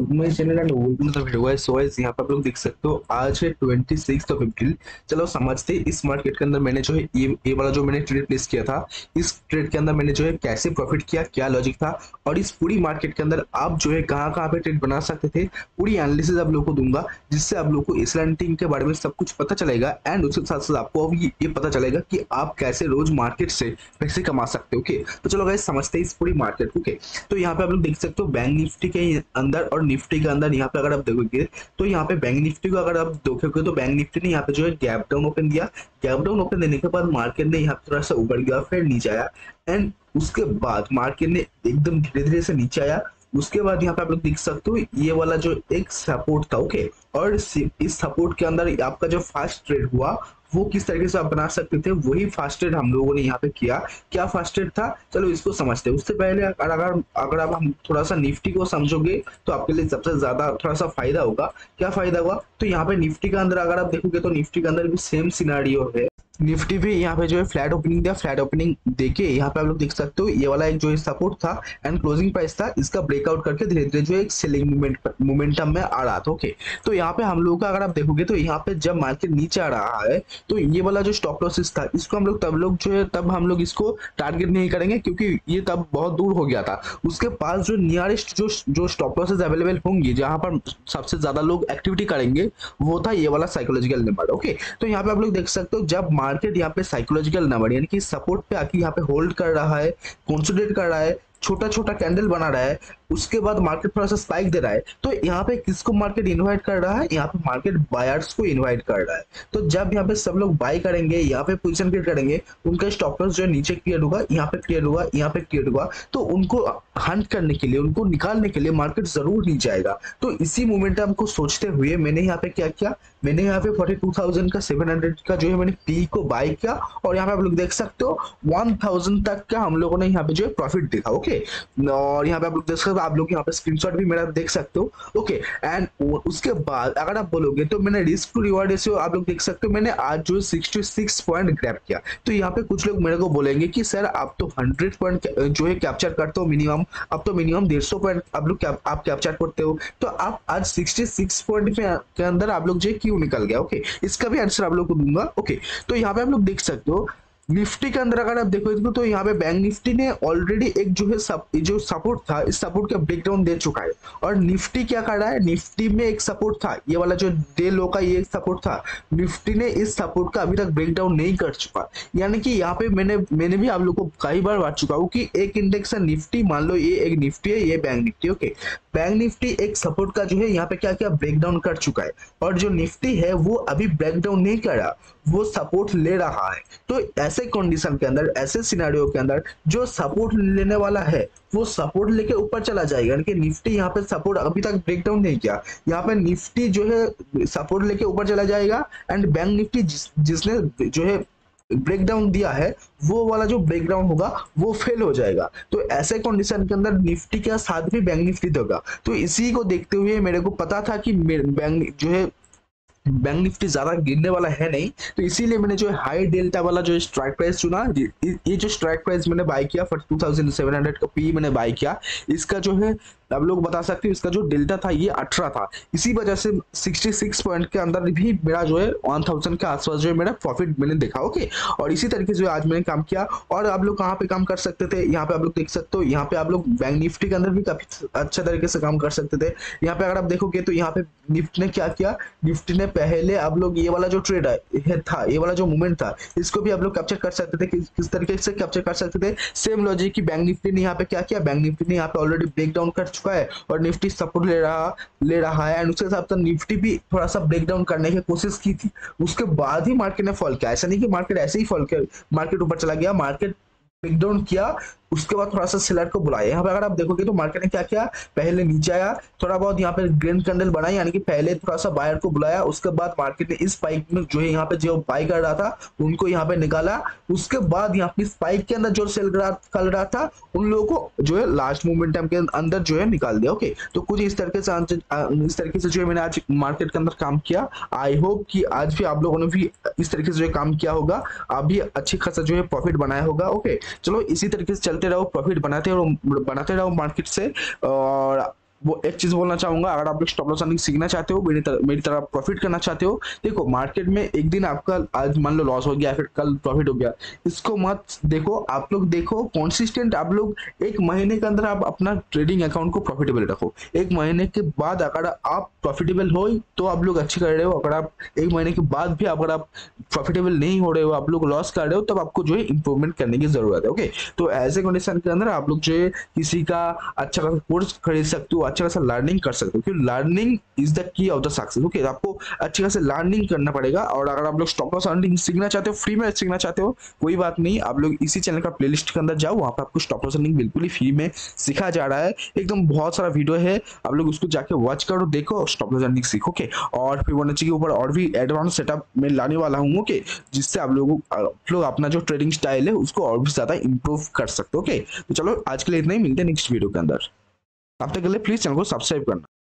मैं channel and welcome to video guys. So guys यहाँ पे आप लोग देख सकते हो आज है 26 अप्रैल। चलो समझते हैं इस मार्केट के अंदर मैंने जो है ये वाला जो मैंने ट्रेड प्लेस किया था, इस ट्रेड के अंदर मैंने जो है कैसे प्रॉफिट किया, क्या लॉजिक था और इस पूरी मार्केट के अंदर आप जो है कहाँ कहाँ पे ट्रेड बना सकते थे, पूरी एनालिसिस आप लोग को दूंगा, जिससे आप लोग को इस्लाम टीम के बारे में सब कुछ पता चलेगा। एंड उसके साथ साथ आपको अब ये पता चलेगा कि आप कैसे रोज मार्केट से पैसे कमा सकते हो। ओके, तो चलो गाइस समझते हैं इस पूरी मार्केट। ओके, तो यहाँ पे आप लोग देख सकते हो बैंक निफ्टी के अंदर और निफ्टी के अंदर यहाँ पे अगर आप देखोगे तो यहाँ पे बैंक निफ्टी को अगर आप देखोगे तो बैंक निफ्टी ने यहाँ पे जो है गैप डाउन ओपन दिया। गैप डाउन ओपन देने के बाद मार्केट ने यहाँ पे थोड़ा सा ऊपर गया, फिर नीचे आया एंड उसके बाद मार्केट ने एकदम धीरे धीरे से नीचे आया। उसके बाद यहाँ पे आप लोग देख सकते हो ये वाला जो एक सपोर्ट था। ओके, और इस सपोर्ट के अंदर आपका जो फास्ट ट्रेड हुआ वो किस तरीके से आप बना सकते थे, वही फास्ट ट्रेड हम लोगों ने यहाँ पे किया। क्या फास्ट ट्रेड था, चलो इसको समझते हैं। उससे पहले अगर आप हम थोड़ा सा निफ्टी को समझोगे तो आपके लिए सबसे ज्यादा थोड़ा सा फायदा होगा। क्या फायदा हुआ, तो यहाँ पे निफ्टी के अंदर अगर आप देखोगे तो निफ्टी के अंदर भी सेम सिनारियो है। निफ्टी भी यहाँ पे जो है फ्लैट ओपनिंग दिया, फ्लैट ओपनिंग देके यहाँ पे आप लोग देख सकते हो ये वाला एक जो है सपोर्ट था एंड क्लोजिंग प्राइस था, इसका ब्रेकआउट करके धीरे धीरे जो एक सेलिंग मोमेंटम में आ रहा था। ओके, तो यहाँ पे हम लोगों का अगर आप देखोगे तो यहाँ पे जब मार्केट नीचे आ रहा है तो ये वाला जो स्टॉप लॉसेस था इसको हम लोग इसको टारगेट नहीं करेंगे, क्योंकि ये तब बहुत दूर हो गया था। उसके पास जो नियरेस्ट जो स्टॉप लॉसेस अवेलेबल होंगे, जहां पर सबसे ज्यादा लोग एक्टिविटी करेंगे, वो था ये वाला साइकोलॉजिकल नंबर। ओके, तो यहाँ पे आप लोग देख सकते हो जब मार्केट यहाँ पे साइकोलॉजिकल नंबर यानी कि सपोर्ट पे आके यहाँ पे होल्ड कर रहा है, कंसोलिडेट कर रहा है, छोटा छोटा कैंडल बना रहा है, उसके बाद मार्केट थोड़ा सा स्पाइक दे रहा है, तो यहाँ पे किसको मार्केट इनवाइट कर रहा है, यहाँ पे मार्केट बायर्स को इनवाइट कर रहा है। तो जब यहाँ पे सब लोग बाय करेंगे, यहाँ पे पोजीशन क्रिएट करेंगे, उनका स्टॉप लॉस जो है नीचे क्लियर होगा, यहाँ पे क्लियर होगा, यहाँ पे क्लियर होगा, तो उनको हंट करने के लिए, उनको निकालने के लिए मार्केट जरूर नीचे आएगा। तो इसी मोमेंटम को सोचते हुए मैंने यहाँ पे क्या किया, मैंने यहाँ पे 42,000 का 700 का जो है मैंने पी को बाय किया और यहाँ पे आप लोग देख सकते हो 1000 तक का हम लोगों ने यहाँ पे जो है प्रॉफिट देखा। ओके, और यहाँ पे आप लोग देख सकते हो, आप लोग यहाँ पे स्क्रीनशॉट भी मेरा देख सकते हो। ओके, एंड उसके बाद अगर आप बोलोगे तो मैंने रिस्क टू रिवार्ड रेशियो आप लोग देख सकते हो, मैंने आज जो 66 पॉइंट ग्रैब किया। तो यहाँ पे कुछ लोग मेरे को बोलेंगे कि सर आप तो 100 पॉइंट जो है कैप्चर करते हो मिनिमम, अब तो मिनिमम 150 पॉइंट आप कैप्चर करते हो, तो आप आज 66 पॉइंट के अंदर आप लोग जो क्यों निकल गया। ओके, इसका भी आंसर आप लोग को दूंगा। ओके, तो यहाँ पे आप लोग देख सकते हो निफ्टी के अंदर अगर आप देखो तो यहाँ पे बैंक निफ्टी ने ऑलरेडी एक जो है जो सपोर्ट था, इस सपोर्ट का ब्रेकडाउन दे चुका है। और निफ्टी क्या कर रहा है, निफ्टी में एक सपोर्ट था, ये वाला जो डे लो का ये एक सपोर्ट था, निफ्टी ने इस सपोर्ट का अभी तक ब्रेकडाउन नहीं कर चुका। यानी कि यहाँ पे मैंने भी आप लोग को कई बार बात चुका हूँ कि एक इंडेक्स है निफ्टी, मान लो ये एक निफ्टी है, ये bank Nifty. Okay, bank Nifty एक सपोर्ट का जो है यहाँ पे क्या क्या ब्रेकडाउन कर चुका है, और जो निफ्टी है वो अभी ब्रेकडाउन नहीं कर रहा, वो सपोर्ट ले रहा है। तो ऐसे कंडीशन के अंदर, ऐसे सिनेरियो के अंदर जो सपोर्ट लेने वाला है वो सपोर्ट लेके ऊपर चला जाएगा। यानी कि निफ्टी यहाँ पे सपोर्ट अभी तक ब्रेकडाउन नहीं किया, यहाँ पे निफ्टी जो है सपोर्ट लेके ऊपर चला जाएगा एंड बैंक निफ्टी जिसने जो है ब्रेकडाउन दिया है वो वाला जो ब्रेकडाउन होगा वो फेल हो जाएगा। तो ऐसे कंडीशन के अंदर निफ्टी के साथ भी बैंक निफ्टी होगा। तो इसी को देखते हुए मेरे को पता था कि बैंक जो है बैंक निफ्टी ज्यादा गिरने वाला है नहीं, तो इसीलिए मैंने जो हाई डेल्टा वाला जो स्ट्राइक प्राइस चुना। ये जो स्ट्राइक प्राइस मैंने बाय किया 42,700 का पी मैंने बाय किया, इसका जो है आप लोग बता सकते हो इसका जो डेल्टा था ये 18 था। इसी वजह से 66 पॉइंट के अंदर भी मेरा जो है 1000 के आसपास जो है मेरा प्रॉफिट मैंने देखा। ओके, और इसी तरीके से जो आज मैंने काम किया। और आप लोग कहाँ पे काम कर सकते थे, यहाँ पे आप लोग देख सकते हो, यहाँ पे आप लोग बैंक निफ्टी के अंदर भी काफी अच्छा तरीके से काम कर सकते थे। यहाँ पे अगर आप देखोगे तो यहाँ पे निफ्टी ने क्या किया, निफ्टी ने पहले आप लोग ये वाला जो ट्रेड था, ये वाला जो मूवमेंट था, इसको भी आप लोग कैप्चर कर सकते थे। किस तरीके से कैप्चर कर सकते थे, सेम लॉजिक की बैंक निफ्टी ने यहाँ पे क्या किया, बैंक निफ्टी ने यहाँ पे ऑलरेडी ब्रेक डाउन कर चुका है और निफ्टी सपोर्ट ले रहा है एंड उसके हिसाब से निफ्टी भी थोड़ा सा ब्रेक डाउन करने की कोशिश की थी। उसके बाद ही मार्केट ने फॉल किया, ऐसा नहीं कि मार्केट ऐसे ही फॉल किया, मार्केट ऊपर चला गया, मार्केट ब्रेक डाउन किया, उसके बाद थोड़ा सा सेलर को बुलाया। यहाँ पे अगर आप देखोगे तो मार्केट ने क्या किया, पहले नीचे आया, थोड़ा बहुत यहाँ पे ग्रीन कैंडल बनाई, यानी कि पहले थोड़ा सा बायर को बुलाया, उसके बाद मार्केट ने इस स्पाइक में जो है यहाँ पे जो बाय कर रहा था उनको यहाँ पे निकाला, उसके बाद यहाँ पे स्पाइक के अंदर जो सेल कर रहा था उन लोगों को जो है लास्ट मोमेंटम के अंदर जो है निकाल दिया। ओके, तो कुछ इस तरीके से जो है मैंने आज मार्केट के अंदर काम किया। आई होप कि आज भी आप लोगों ने भी इस तरीके से जो है काम किया होगा, आप भी अच्छी खासा जो है प्रॉफिट बनाया होगा। ओके, चलो इसी तरीके से चलते रहो, प्रॉफिट बनाते रहो मार्केट से। और वो एक चीज बोलना चाहूंगा, अगर आप लोग स्टॉप लॉस अर्निंग सीखना चाहते हो, मेरी तरह प्रॉफिट करना चाहते हो, देखो मार्केट में एक दिन आपका आज मान लो लॉस हो गया, फिर कल प्रॉफिट हो गया, इसको मत देखो। आप लोग देखो कॉन्सिस्टेंट, आप लोग एक महीने के अंदर आप अपना ट्रेडिंग अकाउंट को प्रॉफिटेबल रखो। एक महीने के बाद अगर आप प्रॉफिटेबल हो तो आप लोग अच्छी कर रहे हो, अगर आप एक महीने के बाद भी अगर आप प्रॉफिटेबल नहीं हो रहे हो, आप लोग लॉस कर रहे हो, तब आपको जो है इंप्रूवमेंट करने की जरूरत है। ओके, तो ऐसे कंडीशन के अंदर आप लोग जो है किसी का अच्छा खासा कोर्स खरीद सकते हो, अच्छा खासा लर्निंग कर सकते हो, क्योंकि learning is the key of the success. Okay, आपको अच्छी खासा लर्निंग करना पड़ेगा। और अगर आप लोग स्टॉप लॉस अर्निंग सीखना चाहते हो, फ्री में सीखना चाहते हो, कोई बात नहीं, आप लोग इसी चैनल का प्लेलिस्ट के अंदर जाओ, वहां पर आपको स्टॉप लॉस अर्निंग बिल्कुल ही फ्री में सिखा जा रहा है। एकदम बहुत सारा वीडियो है, आप लोग उसको जाके वॉच करो, देखो, स्टॉप लॉस अर्निंग सीखो। ओके, और फिबोनाची के ऊपर और भी एडवांस सेटअप में लाने वाला हूँ। ओके, जिससे आप लोग अपना जो ट्रेडिंग स्टाइल है उसको और भी ज्यादा इंप्रूव कर सकते हो। ओके, तो चलो आज के लिए इतना ही, मिलते हैं नेक्स्ट वीडियो के अंदर। तब तक के लिए प्लीज चैनल को सब्सक्राइब करना।